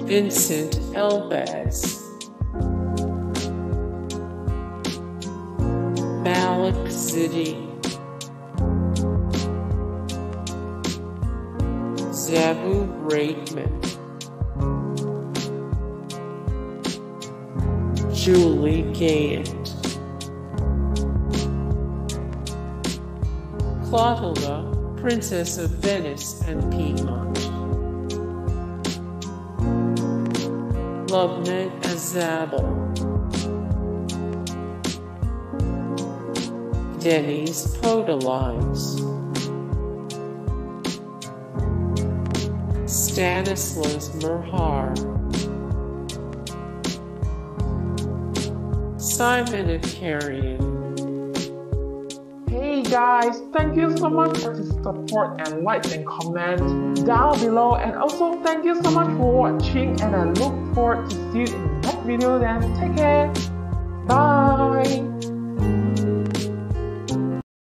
Vincent Elbaz, Malik Zidi, Zabu Braidman, Julie Gayant, Clotilda, Princess of Venice and Piedmont, Lubna Azabal, Denny's Podolines, Stanislas Merhar, Simon Abkarian. Hey guys, thank you so much for the support and likes and comment down below, and also thank you so much for watching, and I look forward to see you in the next video. Then take care, bye.